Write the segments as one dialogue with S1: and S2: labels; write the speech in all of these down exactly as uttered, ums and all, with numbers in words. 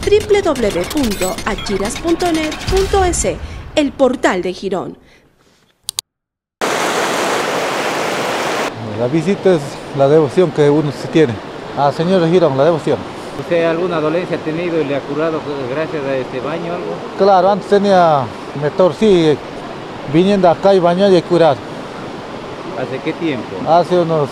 S1: doble u doble u doble u punto achiras punto net punto es, el portal de Girón.
S2: La visita es la devoción que uno se tiene. Ah, señor de Girón, la devoción.
S3: ¿Usted alguna dolencia ha tenido y le ha curado gracias a este baño o algo?
S2: Claro, antes tenía, me torcí viniendo acá y bañar y curar.
S3: ¿Hace qué tiempo?
S2: Hace unos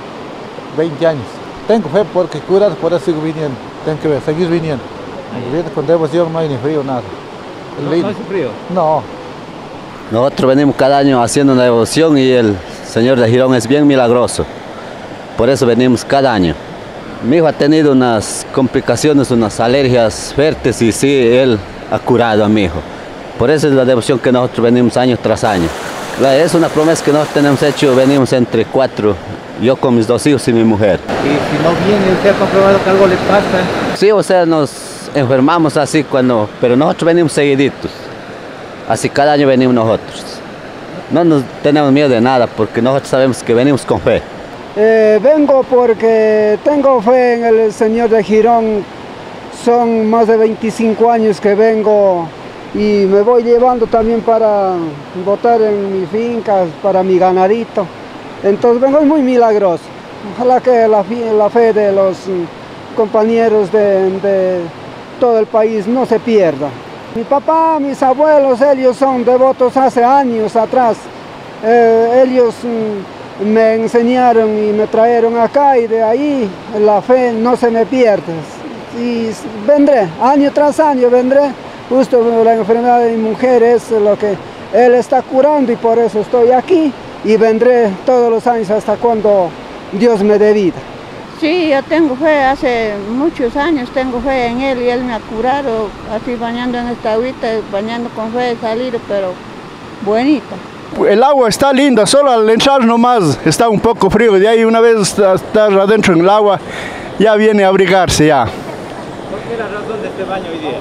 S2: veinte años. Tengo fe porque curar, por eso sigo viniendo. Tengo que seguir viniendo. Viene con devoción, no hay ni frío, nada.
S3: ¿No, ¿No hace frío?
S2: No.
S4: Nosotros venimos cada año haciendo una devoción y el Señor de Girón es bien milagroso. Por eso venimos cada año. Mi hijo ha tenido unas complicaciones, unas alergias fuertes y sí, él ha curado a mi hijo. Por eso es la devoción que nosotros venimos año tras año. Es una promesa que nosotros tenemos hecho, venimos entre cuatro, yo con mis dos hijos y mi mujer.
S3: ¿Y si no viene, usted ha comprobado que algo le pasa?
S4: Sí, o sea, nos enfermamos así cuando, pero nosotros venimos seguiditos. Así cada año venimos nosotros. No nos tenemos miedo de nada porque nosotros sabemos que venimos con fe.
S5: Eh, vengo porque tengo fe en el Señor de Girón. Son más de veinticinco años que vengo y me voy llevando también para botar en mis fincas, para mi ganadito. Entonces vengo muy milagroso. Ojalá que la, la fe de los compañeros de, de todo el país no se pierda. Mi papá, mis abuelos, ellos son devotos hace años atrás. Eh, ellos mm, me enseñaron y me trajeron acá y de ahí la fe no se me pierde. Y vendré, año tras año vendré. Justo la enfermedad de mi mujer es lo que él está curando y por eso estoy aquí. Y vendré todos los años hasta cuando Dios me dé vida.
S6: Sí, yo tengo fe, hace muchos años tengo fe en él y él me ha curado, así bañando en esta agüita, bañando con fe de salir, pero bonita.
S7: El agua está linda, solo al entrar nomás está un poco frío, de ahí una vez estar adentro en el agua, ya viene a abrigarse ya.
S3: ¿Por qué la razón de este baño hoy día?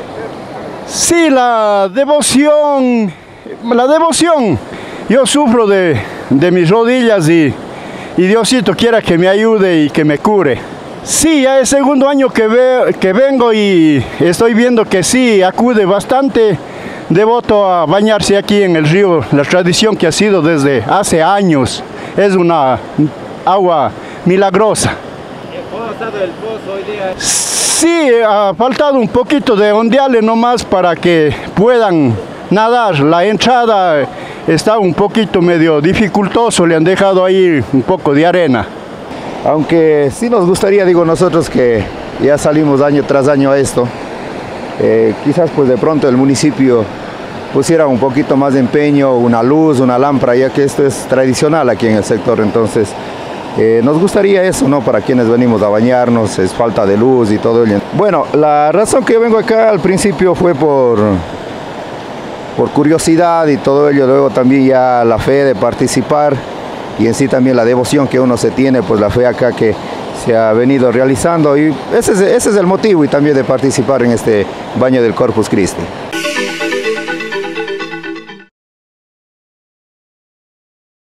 S7: Sí, la devoción, la devoción, yo sufro de, de mis rodillas y... Y Diosito quiera que me ayude y que me cure. Sí, ya es el segundo año que, ve, que vengo y estoy viendo que sí, acude bastante devoto a bañarse aquí en el río. La tradición que ha sido desde hace años. Es una agua milagrosa.
S3: ¿Cómo ha estado el pozo hoy día?
S7: Sí, ha faltado un poquito de ondearle nomás para que puedan nadar. La entrada está un poquito medio dificultoso, le han dejado ahí un poco de arena.
S8: Aunque sí nos gustaría, digo nosotros que ya salimos año tras año a esto, eh, quizás pues de pronto el municipio pusiera un poquito más de empeño, una luz, una lámpara, ya que esto es tradicional aquí en el sector, entonces eh, nos gustaría eso, ¿no? Para quienes venimos a bañarnos, es falta de luz y todo ello. Bueno, la razón que yo vengo acá al principio fue por... por curiosidad y todo ello, luego también ya la fe de participar y en sí también la devoción que uno se tiene, pues la fe acá que se ha venido realizando y ese es, ese es el motivo y también de participar en este baño del Corpus Christi.